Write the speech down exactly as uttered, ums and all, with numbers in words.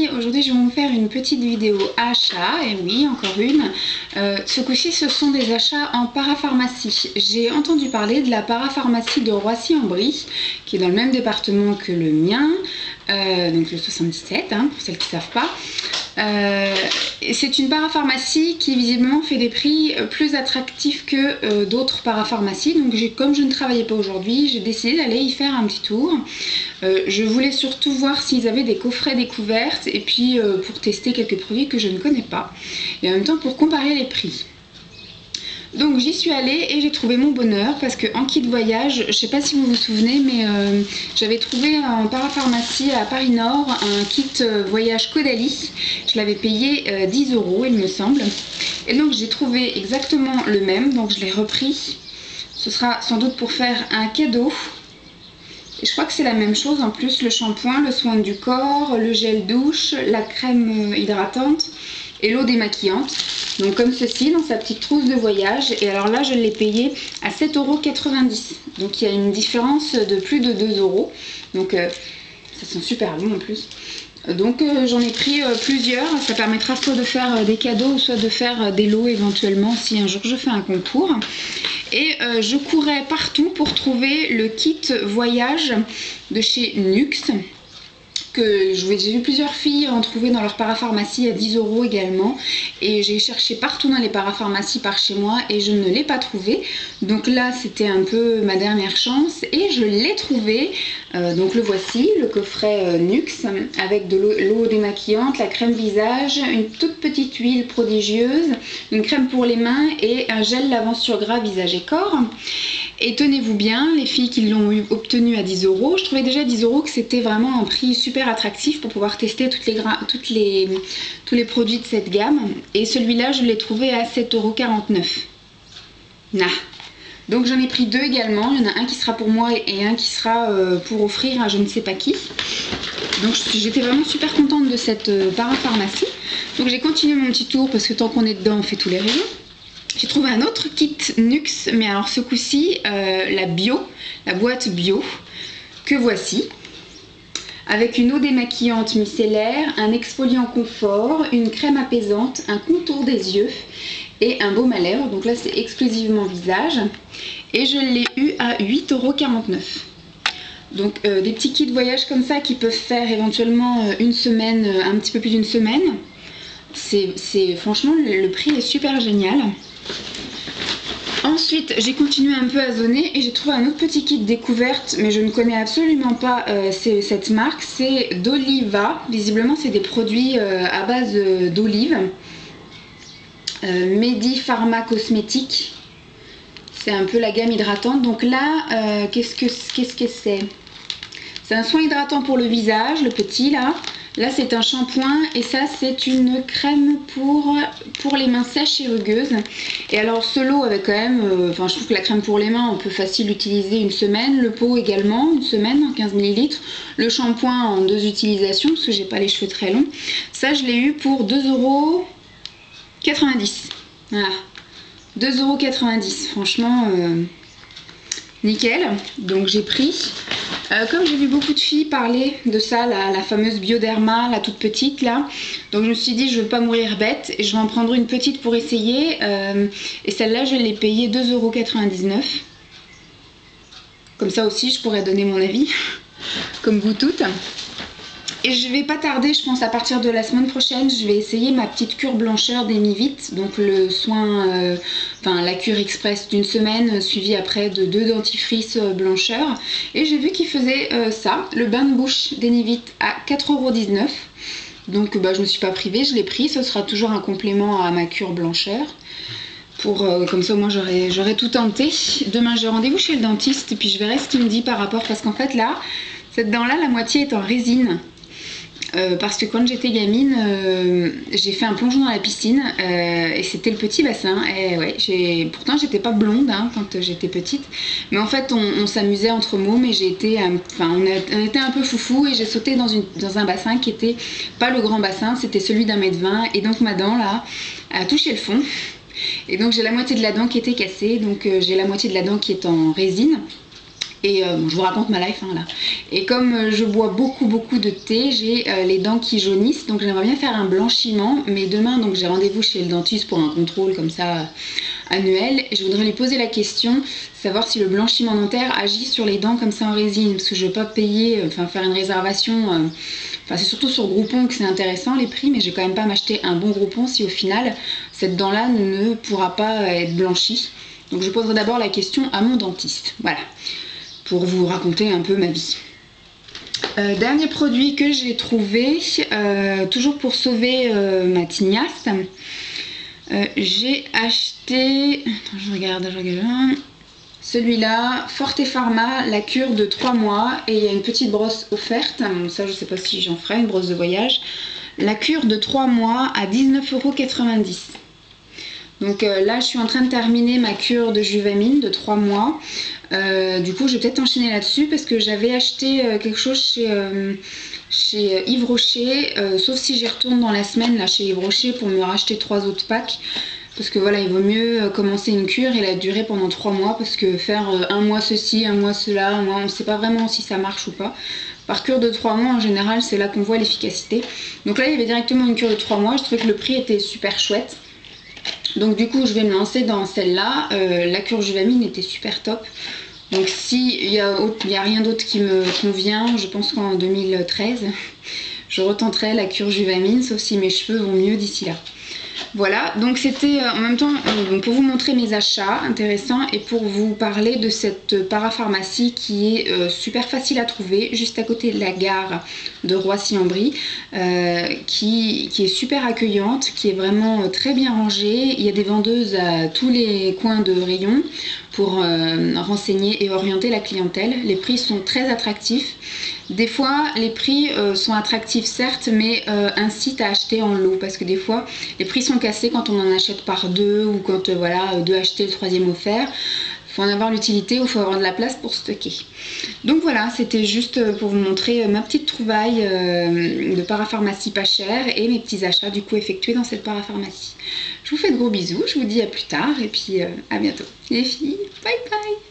Aujourd'hui je vais vous faire une petite vidéo achat, et oui, encore une. Euh, ce coup-ci ce sont des achats en parapharmacie. J'ai entendu parler de la parapharmacie de Roissy-en-Brie, qui est dans le même département que le mien, euh, donc le soixante-dix-sept, hein, pour celles qui ne savent pas. Euh, c'est une parapharmacie qui visiblement fait des prix plus attractifs que euh, d'autres parapharmacies. Donc comme je ne travaillais pas aujourd'hui, j'ai décidé d'aller y faire un petit tour. Euh, je voulais surtout voir s'ils avaient des coffrets découvertes et puis euh, pour tester quelques produits que je ne connais pas. Et en même temps pour comparer les prix. Donc j'y suis allée et j'ai trouvé mon bonheur parce que en kit voyage, je ne sais pas si vous vous souvenez, mais euh, j'avais trouvé en parapharmacie à Paris Nord un kit voyage Caudalie. Je l'avais payé euh, dix euros il me semble. Et donc j'ai trouvé exactement le même, donc je l'ai repris. Ce sera sans doute pour faire un cadeau. Et je crois que c'est la même chose en plus, le shampoing, le soin du corps, le gel douche, la crème hydratante et l'eau démaquillante. Donc comme ceci dans sa petite trousse de voyage. Et alors là je l'ai payé à sept euros quatre-vingt-dix. Donc il y a une différence de plus de deux euros. Donc euh, ça sent super bon en plus. Donc euh, j'en ai pris euh, plusieurs. Ça permettra soit de faire euh, des cadeaux, soit de faire euh, des lots éventuellement si un jour je fais un concours. Et euh, je courais partout pour trouver le kit voyage de chez Nuxe. Que j'ai vu plusieurs filles en trouver dans leur parapharmacie à dix euros également, et j'ai cherché partout dans les parapharmacies par chez moi et je ne l'ai pas trouvé. Donc là c'était un peu ma dernière chance et je l'ai trouvé. Euh, donc le voici, le coffret euh, Nuxe avec de l'eau démaquillante, la crème visage, une toute petite huile prodigieuse, une crème pour les mains et un gel lavant sur gras visage et corps. Et tenez-vous bien, les filles qui l'ont obtenu à dix euros, je trouvais déjà à dix euros que c'était vraiment un prix super attractif pour pouvoir tester toutes les gra toutes les, tous les produits de cette gamme. Et celui-là, je l'ai trouvé à sept euros quarante-neuf. Nah. Donc j'en ai pris deux également. Il y en a un qui sera pour moi et un qui sera euh, pour offrir à je ne sais pas qui. Donc j'étais vraiment super contente de cette euh, parapharmacie. Donc j'ai continué mon petit tour parce que tant qu'on est dedans, on fait tous les rayons. J'ai trouvé un autre kit Nuxe, mais alors ce coup-ci, euh, la bio, la boîte bio, que voici. Avec une eau démaquillante micellaire, un exfoliant confort, une crème apaisante, un contour des yeux et un baume à lèvres. Donc là c'est exclusivement visage. Et je l'ai eu à huit euros quarante-neuf. Donc euh, des petits kits voyage comme ça qui peuvent faire éventuellement euh, une semaine, euh, un petit peu plus d'une semaine. C'est franchement le, le prix est super génial. Ensuite, j'ai continué un peu à zoner et j'ai trouvé un autre petit kit découverte, mais je ne connais absolument pas euh, cette marque. C'est d'Oliva. Visiblement, c'est des produits euh, à base euh, d'olive. Euh, Medi Pharma Cosmétique. C'est un peu la gamme hydratante. Donc là, euh, qu'est-ce que qu'est-ce que c'est? C'est un soin hydratant pour le visage, le petit là. Là c'est un shampoing et ça c'est une crème pour, pour les mains sèches et rugueuses. Et alors ce lot avec quand même, euh, enfin je trouve que la crème pour les mains on peut facile l'utiliser une semaine. Le pot également une semaine en quinze millilitres. Le shampoing en deux utilisations parce que j'ai pas les cheveux très longs. Ça je l'ai eu pour deux euros quatre-vingt-dix. Voilà. deux euros quatre-vingt-dix. Franchement euh, nickel. Donc j'ai pris. Euh, comme j'ai vu beaucoup de filles parler de ça, la, la fameuse Bioderma, la toute petite là, donc je me suis dit je veux pas mourir bête et je vais en prendre une petite pour essayer. Euh, et celle-là je l'ai payée deux euros quatre-vingt-dix-neuf. Comme ça aussi je pourrais donner mon avis, comme vous toutes. Et je vais pas tarder, je pense à partir de la semaine prochaine, je vais essayer ma petite cure blancheur d'Emivit, donc le soin, euh, enfin la cure express d'une semaine, suivie après de deux dentifrices euh, blancheur. Et j'ai vu qu'il faisait euh, ça, le bain de bouche d'Emivit à quatre euros dix-neuf. Donc bah, je me suis pas privée, je l'ai pris, ce sera toujours un complément à ma cure blancheur. Pour, euh, comme ça au moins j'aurai tout tenté. Demain j'ai rendez-vous chez le dentiste et puis je verrai ce qu'il me dit par rapport, parce qu'en fait là, cette dent là, la moitié est en résine. Euh, parce que quand j'étais gamine, euh, j'ai fait un plongeon dans la piscine euh, et c'était le petit bassin. Et ouais, pourtant j'étais pas blonde hein, quand j'étais petite, mais en fait on, on s'amusait entre mômes et j'ai été, enfin on, on était un peu foufou et j'ai sauté dans, une, dans un bassin qui était pas le grand bassin, c'était celui d'un mètre vingt et donc ma dent là a touché le fond et donc j'ai la moitié de la dent qui était cassée, donc euh, j'ai la moitié de la dent qui est en résine. Et euh, bon, je vous raconte ma life hein, là. Et comme euh, je bois beaucoup beaucoup de thé, j'ai euh, les dents qui jaunissent, donc j'aimerais bien faire un blanchiment. Mais demain, donc j'ai rendez-vous chez le dentiste pour un contrôle comme ça euh, annuel. Et je voudrais lui poser la question, savoir si le blanchiment dentaire agit sur les dents comme ça en résine, parce que je ne veux pas payer, enfin euh, faire une réservation. Euh, Enfin, c'est surtout sur Groupon que c'est intéressant les prix, mais je vais quand même pas m'acheter un bon Groupon si au final cette dent-là ne pourra pas être blanchie. Donc je poserai d'abord la question à mon dentiste. Voilà, pour vous raconter un peu ma vie. Euh, dernier produit que j'ai trouvé, euh, toujours pour sauver euh, ma tignasse, euh, j'ai acheté, attends, je regarde, je regarde, celui-là, Forte Pharma, la cure de trois mois, et il y a une petite brosse offerte, ça je sais pas si j'en ferai, une brosse de voyage, la cure de trois mois à dix-neuf euros quatre-vingt-dix. Donc euh, là je suis en train de terminer ma cure de Juvamine de trois mois. Euh, du coup je vais peut-être enchaîner là-dessus parce que j'avais acheté euh, quelque chose chez, euh, chez Yves Rocher, euh, sauf si j'y retourne dans la semaine là chez Yves Rocher pour me racheter trois autres packs. Parce que voilà, il vaut mieux commencer une cure et la durer pendant trois mois parce que faire euh, un mois ceci, un mois cela, un mois, on ne sait pas vraiment si ça marche ou pas. Par cure de trois mois en général c'est là qu'on voit l'efficacité. Donc là il y avait directement une cure de trois mois, je trouvais que le prix était super chouette. Donc du coup je vais me lancer dans celle-là, euh, la cure Juvamine était super top. Donc s'il n'y a, a rien d'autre qui me convient, je pense qu'en deux mille treize, je retenterai la cure Juvamine, sauf si mes cheveux vont mieux d'ici là. Voilà, donc c'était euh, en même temps euh, pour vous montrer mes achats intéressants et pour vous parler de cette parapharmacie qui est euh, super facile à trouver, juste à côté de la gare de Roissy-en-Brie, euh, qui, qui est super accueillante, qui est vraiment euh, très bien rangée. Il y a des vendeuses à tous les coins de rayon pour euh, renseigner et orienter la clientèle. Les prix sont très attractifs. Des fois, les prix euh, sont attractifs certes, mais euh, incitent à acheter en lot parce que des fois, les prix sont cassés quand on en achète par deux ou quand euh, voilà, deux achetés, le troisième offert. Il faut en avoir l'utilité ou il faut avoir de la place pour stocker. Donc voilà, c'était juste pour vous montrer ma petite trouvaille euh, de parapharmacie pas chère et mes petits achats du coup effectués dans cette parapharmacie. Je vous fais de gros bisous, je vous dis à plus tard et puis euh, à bientôt. Les filles, bye bye!